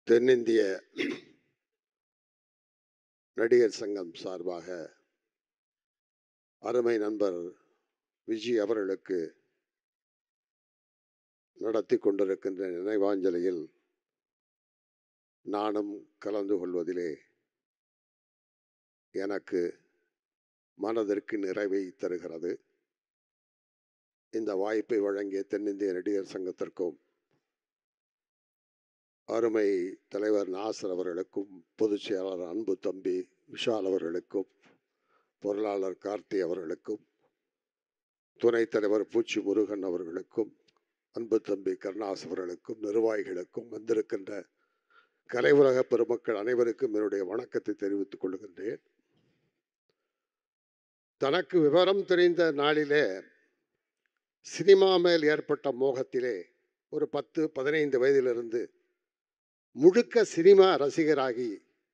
தென்னிந்திய நடிகர் சங்கம் சார்பாக அருமை நண்பர் விஜய் அவர்களுக்கு நடத்தி கொண்டிருக்கின்ற நினைவாஞ்சலியில் நானும் கலந்து கொள்வதிலே எனக்கு மனதிற்கு நிறைவை தருகிறது. இந்த வாய்ப்பை வழங்கிய தென்னிந்திய நடிகர் சங்கத்திற்கும் அருமை தலைவர் நாசர் அவர்களுக்கும், பொதுச் செயலாளர் அன்பு தம்பி விஷால் அவர்களுக்கும், பொருளாளர் கார்த்தி அவர்களுக்கும், துணைத் தலைவர் பூச்சி முருகன் அவர்களுக்கும், அன்பு தம்பி கருணாஸ் அவர்களுக்கும், நிர்வாகிகளுக்கும், வந்திருக்கின்ற கலை உலக பெருமக்கள் அனைவருக்கும் என்னுடைய வணக்கத்தை தெரிவித்துக் கொள்கின்றேன். தனக்கு விவரம் தெரிந்த நாளிலே சினிமா மேல் ஏற்பட்ட மோகத்திலே ஒரு 10-15 வயதிலிருந்து முழுக்க சினிமா ரசிகராகி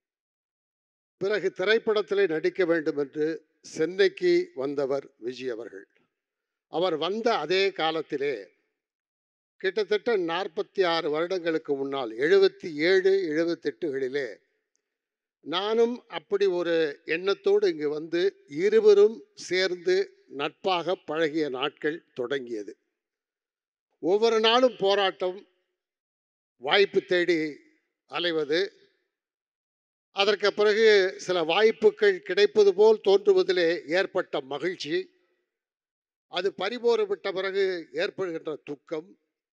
பிறகு திரைப்படத்திலே நடிக்க வேண்டும் என்று சென்னைக்கு வந்தவர் விஜய் அவர்கள். அவர் வந்த அதே காலத்திலே கிட்டத்தட்ட 46 வருடங்களுக்கு முன்னால் 77-78களிலே நானும் அப்படி ஒரு எண்ணத்தோடு இங்கு வந்து இருவரும் சேர்ந்து நட்பாக பழகிய நாட்கள் தொடங்கியது. ஒவ்வொரு நாளும் போராட்டம், வாய்ப்பு தேடி அலைவது, அதற்கு பிறகு சில வாய்ப்புகள் கிடைப்பது போல் தோன்றுவதிலே ஏற்பட்ட மகிழ்ச்சி, அது பறிபோறு விட்ட பிறகு ஏற்படுகின்ற துக்கம்,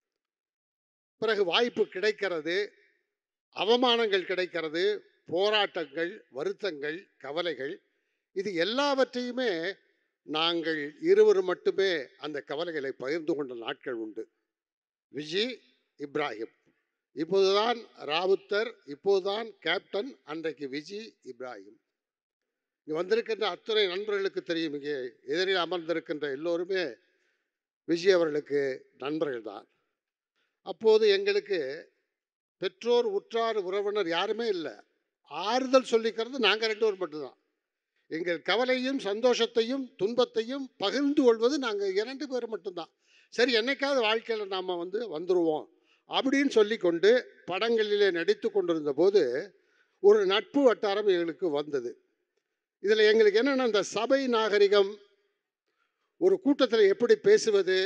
பிறகு வாய்ப்பு கிடைக்கிறது, அவமானங்கள் கிடைக்கிறது, போராட்டங்கள், வருத்தங்கள், கவலைகள், இது எல்லாவற்றையுமே நாங்கள் இருவரும் மட்டுமே அந்த கவலைகளை பகிர்ந்து கொண்ட நாட்கள் உண்டு. விஜய், இப்ராஹிம், இப்போதுதான் ராவுத்தர், இப்போதுதான் கேப்டன், அன்றைக்கு விஜய், இப்ராஹிம். இங்கே வந்திருக்கின்ற அத்தனை நண்பர்களுக்கு தெரியும். இங்கே எதிரில் அமர்ந்திருக்கின்ற எல்லோருமே விஜய் அவர்களுக்கு நண்பர்கள் தான். அப்போது எங்களுக்கு பெற்றோர், உற்றார், உறவினர் யாருமே இல்லை. ஆறுதல் சொல்லிக்கிறது நாங்கள் 2 பேர் மட்டும்தான். எங்கள் கவலையும் சந்தோஷத்தையும் துன்பத்தையும் பகிர்ந்து கொள்வது நாங்கள் 2 பேர் மட்டும்தான். சரி, என்னைக்காவது வாழ்க்கையில் நாம் வந்துடுவோம் அப்படின்னு சொல்லி கொண்டு படங்களிலே நடித்து கொண்டிருந்த போது ஒரு நட்பு வட்டாரம் எங்களுக்கு வந்தது. இதில் எங்களுக்கு என்னென்னா, இந்த சபை நாகரிகம், ஒரு கூட்டத்தில் எப்படி பேசுவது,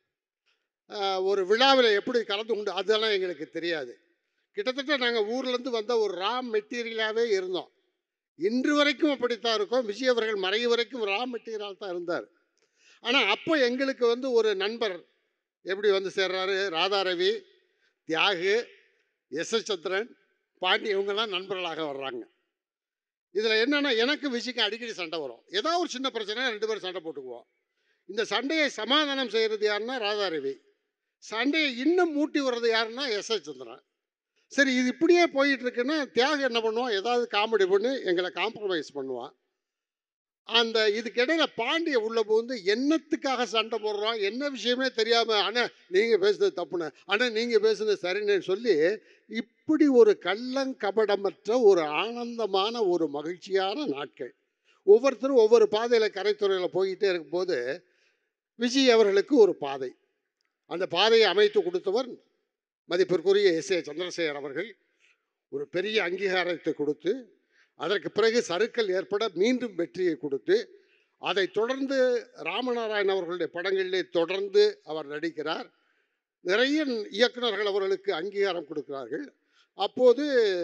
ஒரு விழாவில் எப்படி கலந்து கொண்டு, அதெல்லாம் எங்களுக்கு தெரியாது. கிட்டத்தட்ட நாங்கள் ஊர்லேருந்து வந்த ஒரு ரா மெட்டீரியலாகவே இருந்தோம். இன்று வரைக்கும் அப்படித்தான் இருக்கோம். விஜய் அவர்கள் மறைவு வரைக்கும் ரா மெட்டீரியல் தான் இருந்தார். ஆனால் அப்போ எங்களுக்கு ஒரு நண்பர் எப்படி சேர்றாரு, ராதாரவி, தியாகு, எஸ்.எஸ். சந்திரன், பாண்டி, இவங்கெல்லாம் நண்பர்களாக வர்றாங்க. இதில் என்னென்னா, எனக்கு விஜய்க்கு அடிக்கடி சண்டை வரும். ஏதாவது ஒரு சின்ன பிரச்சனை 2 பேரும் சண்டை போட்டுக்குவோம். இந்த சண்டையை சமாதானம் செய்கிறது யாருன்னா ராதாரவி, சண்டையை இன்னும் மூட்டி வர்றது யாருன்னா எஸ்.எஸ். சந்திரன். சரி, இது இப்படியே போயிட்டு இருக்குன்னா தியாகு என்ன பண்ணுவான், ஏதாவது காமெடி பண்ணி எங்களை காம்ப்ரமைஸ் பண்ணுவான். அந்த இதுக்கிடையில பாண்டிய உள்ள போந்து என்னத்துக்காக சண்டை போடுறோம், என்ன விஷயமே தெரியாமல், ஆனால் நீங்கள் பேசுனது தப்புன்னு, ஆனால் நீங்கள் பேசுனது சரின்னு சொல்லி, இப்படி ஒரு கள்ளங்கபடமற்ற ஒரு ஆனந்தமான ஒரு மகிழ்ச்சியான நாட்கள். ஒவ்வொருத்தரும் ஒவ்வொரு பாதையில் கரைத்துறையில் போய்கிட்டே இருக்கும்போது விஜய் அவர்களுக்கு ஒரு பாதை, அந்த பாதையை அமைத்து கொடுத்தவர் மதிப்பிற்குரிய எஸ்.ஏ. சந்திரசேகர் அவர்கள். ஒரு பெரிய அங்கீகாரத்தை கொடுத்து, அதற்கு பிறகு சறுக்கல் ஏற்பட மீண்டும் வெற்றியை கொடுத்து, அதை தொடர்ந்து ராமநாராயணன் அவர்களுடைய படங்களிலே தொடர்ந்து அவர் நடிக்கிறார். நிறைய இயக்குநர்கள் அவர்களுக்கு அங்கீகாரம் கொடுக்கிறார்கள். அப்போது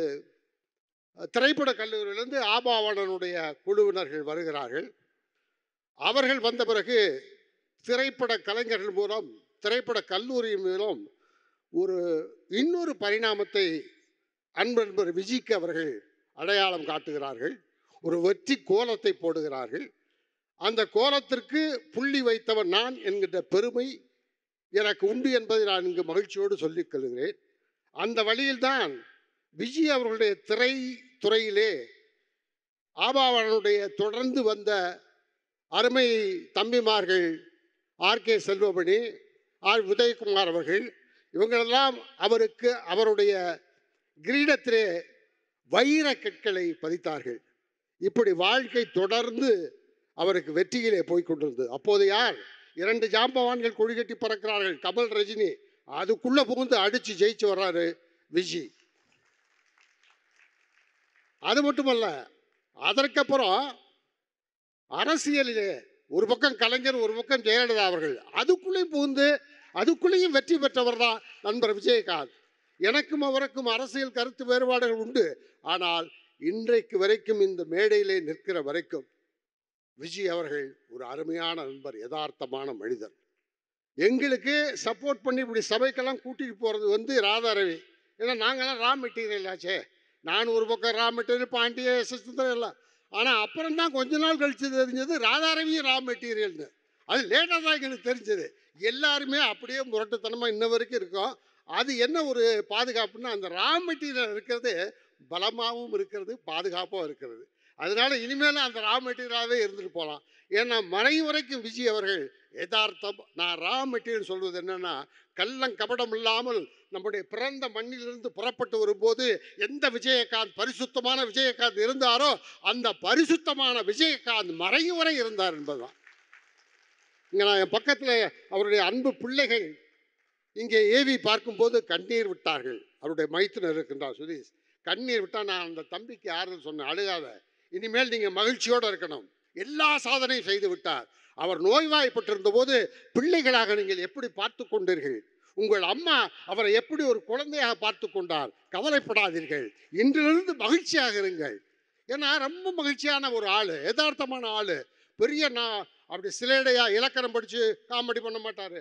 திரைப்பட கல்லூரியிலிருந்து ஆபாவணனுடைய குழுவினர்கள் வருகிறார்கள். அவர்கள் வந்த பிறகு திரைப்பட கலைஞர்கள் மூலம், திரைப்பட கல்லூரி மூலம் இன்னொரு பரிணாமத்தை அன்பர் விஜய்க்கு அவர்கள் அடையாளம் காட்டுகிறார்கள். ஒரு வெற்றி கோலத்தை போடுகிறார்கள். அந்த கோலத்திற்கு புள்ளி வைத்தவன் நான் என்கின்ற பெருமை எனக்கு உண்டு என்பதை நான் இங்கு மகிழ்ச்சியோடு சொல்லிக் கொள்கிறேன். அந்த வழியில்தான் விஜய் அவர்களுடைய திரைத்துறையிலே ஆபாவனுடைய தொடர்ந்து வந்த அருமை தம்பிமார்கள் ஆர்.கே. செல்வமணி, ஆர். உதயகுமார் அவர்கள், இவங்களெல்லாம் அவருக்கு அவருடைய கிரீடத்திலே வைர கற்களை பதித்தார்கள். இப்படி வாழ்க்கை தொடர்ந்து அவருக்கு வெற்றியிலே போய்கொண்டிருந்தது. அப்போது யார் 2 ஜாம்பவான்கள் கொடிகட்டி பறக்கிறார்கள், கமல், ரஜினி. அதுக்குள்ளே புகுந்து அடித்து ஜெயிச்சு வர்றாரு விஜய். அது மட்டுமல்ல, அதற்கப்புறம் அரசியலிலே ஒரு பக்கம் கலைஞர், ஒரு பக்கம் ஜெயலலிதா அவர்கள், அதுக்குள்ளேயும் புகுந்து அதுக்குள்ளேயும் வெற்றி பெற்றவர் தான் நண்பர் விஜயகாந்த். எனக்கும் அவருக்கும் அரசியல் கருத்து வேறுபாடுகள் உண்டு. ஆனால் இன்றைக்கு வரைக்கும் இந்த மேடையிலே நிற்கிற வரைக்கும் விஜய் அவர்கள் ஒரு அருமையான நண்பர், யதார்த்தமான மனிதர். எங்களுக்கு சப்போர்ட் பண்ணி இப்படி சபைக்கெல்லாம் கூட்டிகிட்டு போகிறது ராதாரவி. ஏன்னா நாங்கள்லாம் ரா மெட்டீரியல் ஆச்சே. நான் ஒரு பக்கம் ரா மெட்டீரியல், பாண்டிய சுந்தரம் எல்லாம். ஆனால் அப்புறம் தான் கொஞ்ச நாள் கழித்து தெரிஞ்சது ராதாரவியும் ரா மெட்டீரியல்னு. அது லேட்டாக தான் எங்களுக்கு தெரிஞ்சது. எல்லாருமே அப்படியே முரட்டுத்தனமாக இன்ன வரைக்கும் இருக்கோம். அது என்ன ஒரு பாதுகாப்புன்னா, அந்த ரா மெட்டீரியல் இருக்கிறது பலமாகவும் இருக்கிறது, பாதுகாப்பாகவும் இருக்கிறது. அதனால இனிமேலும் அந்த ரா மெட்டீரியலாகவே இருந்துட்டு போகலாம். ஏன்னா மறையும் வரைக்கும் விஜய் அவர்கள் யதார்த்தம். நான் ரா மெட்டீரியல் சொல்வது என்னன்னா, கள்ளம் கபடம் இல்லாமல் நம்முடைய பிறந்த மண்ணிலிருந்து புறப்பட்டு வரும்போது எந்த விஜயகாந்த் பரிசுத்தமான விஜயகாந்த் இருந்தாரோ அந்த பரிசுத்தமான விஜயகாந்த் மறையும் வரை இருந்தார் என்பதுதான். இங்கே நான் என் பக்கத்தில் அவருடைய அன்பு பிள்ளைகள் இங்கே ஏவி பார்க்கும்போது கண்ணீர் விட்டார்கள். அவருடைய மைத்துனர் இருக்கின்றார் சுதீஷ். கண்ணீர் விட்டால் நான் அந்த தம்பிக்கு யாருன்னு சொன்னேன், அழுகாத, இனிமேல் நீங்கள் மகிழ்ச்சியோடு இருக்கணும். எல்லா சாதனையும் செய்து விட்டார். அவர் நோய்வாய்ப்பட்டிருந்த போது பிள்ளைகளாக நீங்கள் எப்படி பார்த்து கொண்டீர்கள்? உங்கள் அம்மா அவரை எப்படி ஒரு குழந்தையாக பார்த்து கொண்டார்? கவலைப்படாதீர்கள், இன்றிலிருந்து மகிழ்ச்சியாக இருங்கள். ஏன்னா ரொம்ப மகிழ்ச்சியான ஒரு ஆள், யதார்த்தமான ஆள். பெரிய நான் அப்படி சிலேடையாக இலக்கணம் படித்து காமெடி பண்ண மாட்டார்,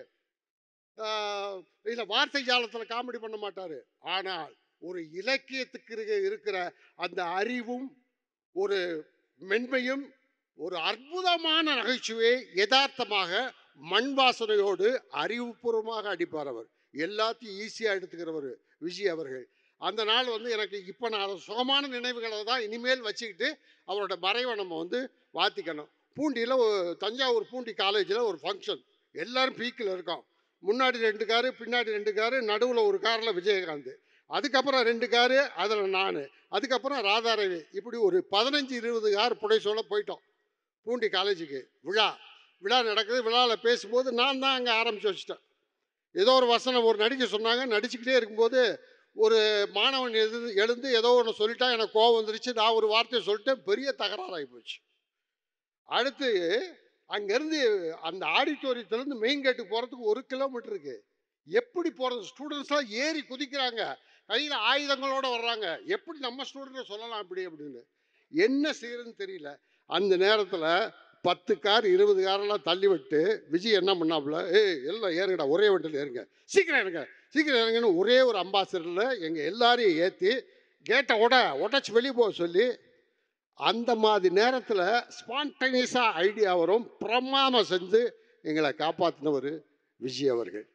இல்லை வார்த்தை ஜாலத்தில் காமெடி பண்ண மாட்டார். ஆனால் ஒரு இலக்கியத்துக்கு இருக்கிற அந்த அறிவும் ஒரு மென்மையும் ஒரு அற்புதமான நகைச்சுவையை யதார்த்தமாக மண் வாசனையோடு அறிவுபூர்வமாக அடிப்பார். அவர் எல்லாத்தையும் ஈஸியாக எடுத்துக்கிறவர் விஜய் அவர்கள். அந்த நாள் எனக்கு இப்போ நான் சுகமான நினைவுகளை தான் இனிமேல் வச்சுக்கிட்டு அவரோட மறைவை நம்ம வாத்திக்கணும். பூண்டியில் தஞ்சாவூர் பூண்டி காலேஜில் ஒரு ஃபங்க்ஷன், எல்லோரும் பீக்கில் இருக்கோம். முன்னாடி 2 காரு, பின்னாடி 2 காரு, நடுவில் ஒரு காரில் விஜயகாந்த், அதுக்கப்புறம் 2 காரு, அதில் நான், அதுக்கப்புறம் ராதாரவி. இப்படி ஒரு 15-20 கார் புடைசோல போயிட்டோம் பூண்டி காலேஜுக்கு. விழா நடக்குது. விழாவில் பேசும்போது நான் தான் அங்கே ஆரம்பித்து வச்சுட்டேன். ஏதோ ஒரு வசனம் ஒரு நடிக்க சொன்னாங்க. நடிச்சுக்கிட்டே இருக்கும்போது ஒரு மாணவன் எழுந்து ஏதோ ஒன்று சொல்லிட்டா, எனக்கு கோவம் வந்துருச்சு. நான் ஒரு வார்த்தையை சொல்லிட்டேன், பெரிய தகராறாகி போச்சு. அடுத்து அங்கேருந்து அந்த ஆடிட்டோரியத்துலேருந்து மெயின் கேட்டுக்கு போகிறதுக்கு 1 கிலோமீட்டர் இருக்குது. எப்படி போகிறது? ஸ்டூடெண்ட்ஸ்லாம் ஏறி குதிக்கிறாங்க, கையில் ஆயுதங்களோடு வர்றாங்க. எப்படி நம்ம ஸ்டூடெண்ட்டை சொல்லலாம் அப்படின்னு என்ன செய்யறதுன்னு தெரியல. அந்த நேரத்தில் 10 கார் 20 காரெல்லாம் தள்ளி விட்டு விஜய் என்ன பண்ணாப்புல, எல்லாம் ஏறுங்கடா, ஒரே வண்டியில் ஏறுங்க, சீக்கிரம் இறங்குன்னு ஒரே ஒரு அம்பாசிடரில் எங்கள் எல்லாரையும் ஏற்றி கேட்டை உடச்சி வெளியே போக சொல்லி, அந்த மாதிரி நேரத்தில் ஸ்பான்டேனியஸாக ஐடியா வரும், பிரமாதம் செஞ்சு எங்களை காப்பாற்றினவர் விஜய் அவர்கள்.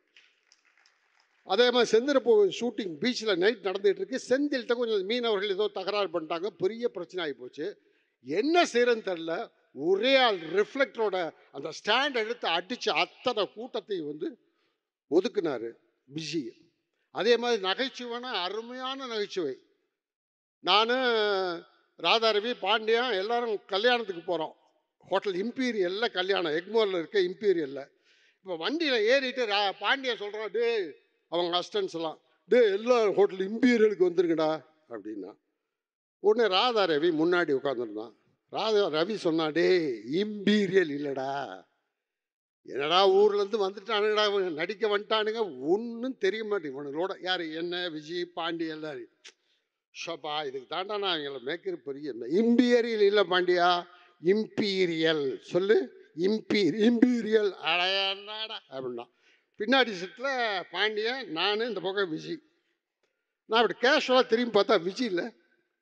அதே மாதிரி செந்திரப்பூ ஷூட்டிங் பீச்சில் நைட் நடந்துகிட்டு இருக்கு. செந்தில்கிட்ட கொஞ்சம் மீனவர்கள் ஏதோ தகராறு பண்ணிட்டாங்க, பெரிய பிரச்சனை ஆகி போச்சு. என்ன செய்யறதுன்னு தெரில. ஒரே ஆள் ரிஃப்ளெக்டரோட அந்த ஸ்டாண்ட் எடுத்து அடித்து அத்தனை கூட்டத்தையும் ஒதுக்குனார் விஜய். அதே மாதிரி நகைச்சுவைனா அருமையான நகைச்சுவை. நான், ராதாரவி, பாண்டியா எல்லாரும் கல்யாணத்துக்கு போகிறோம். ஹோட்டல் இம்பீரியலில் கல்யாணம், எக்மோரில் இருக்க இம்பீரியலில். இப்போ வண்டியில் ஏறிட்டு பாண்டியா சொல்கிறான், டே அவங்க அஸ்டன்ஸ் எல்லாம், டே எல்லாம் ஹோட்டல் இம்பீரியலுக்கு வந்துருங்கடா அப்படின்னா. உடனே ராதாரவி முன்னாடி உட்காந்துருந்தான். ரவி சொன்னா, டே இம்பீரியல் இல்லைடா, என்னடா ஊர்லேருந்து வந்துட்டானுங்கடா, நடிக்க வந்துட்டானுங்க, ஒன்றும் தெரிய மாட்டேங்க இவனுங்களோட. யார்? என்ன, விஜய், பாண்டி எல்லாரும். ஷோப்பா, இதுக்கு தாண்டா நான் எங்களை மேய்க்கிற பெரிய. இம்பீரியல் இல்லை பாண்டியா, இம்பீரியல் சொல்லு, இம்பீரியல் அடையாடா அப்படின்னா. பின்னாடி சீட்டில் பாண்டியன், நான், இந்த பக்கம் விஜய். நான் அப்படி கேஷுவலாக திரும்பி பார்த்தா விஜய் இல்லை.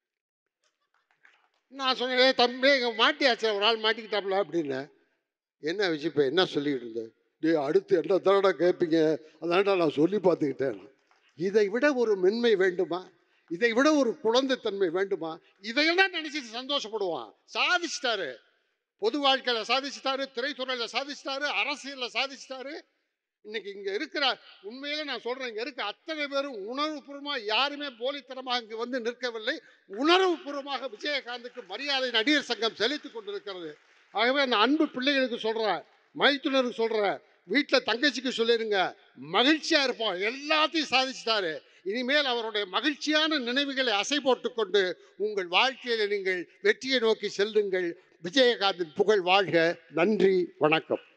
நான் சொன்னேன், தம்பி இங்கே மாட்டியாச்சு, ஒரு ஆள் மாட்டிக்கிட்டாப்புல அப்படின்னு. என்ன விஜய் இப்போ என்ன சொல்லிக்கிட்டு இருந்தேன்? டே அடுத்து என்ன தடவை கேட்பீங்க, அதான்டா நான் சொல்லி பார்த்துக்கிட்டேன். இதை விட ஒரு மென்மை வேண்டுமா? இதை விட ஒரு குழந்தைத்தன்மை வேண்டுமா? இதையெல்லாம் நினைச்சிட்டு சந்தோஷப்படுவான். சாதிச்சிட்டாரு, பொது வாழ்க்கையில் சாதிச்சிட்டாரு, திரைத்துறையில் சாதிச்சிட்டாரு, அரசியலில் சாதிச்சிட்டாரு. இன்னைக்கு இங்கே இருக்கிற, உண்மையிலே நான் சொல்கிறேன், இங்கே இருக்க அத்தனை பேரும் உணர்வுபூர்வமாக, யாருமே போலித்தனமாக இங்கே நிற்கவில்லை. உணர்வுபூர்வமாக விஜயகாந்துக்கு மரியாதை நடிகர் சங்கம் செலுத்தி கொண்டிருக்கிறது. ஆகவே அந்த அன்பு பிள்ளைகளுக்கு சொல்கிறேன், மைத்துனருக்கு சொல்கிறேன், வீட்டில் தங்கச்சிக்கு சொல்லிடுங்க, மகிழ்ச்சியாக இருப்போம். எல்லாத்தையும் சாதிச்சிட்டாரு. இனிமேல் அவருடைய மகிழ்ச்சியான நினைவுகளை அசை போட்டுக்கொண்டு உங்கள் வாழ்க்கையில் நீங்கள் வெற்றியை நோக்கி செல்லுங்கள். விஜயகாந்தின் புகழ் வாழ்க. நன்றி, வணக்கம்.